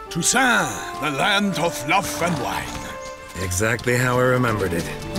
Toussaint, the land of love and wine. Exactly how I remembered it.